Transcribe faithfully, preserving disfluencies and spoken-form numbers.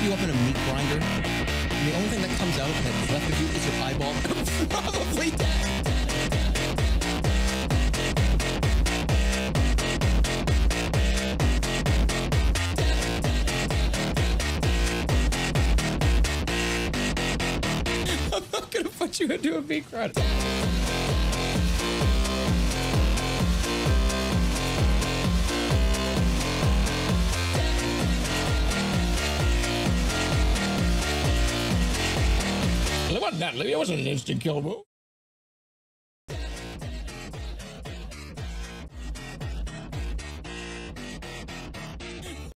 you up in a meat grinder, and the only thing that comes out that's left of you is your eyeball, probably dead. I'm not gonna put you into a meat grinder. It wasn't that, it wasn't an instant kill move.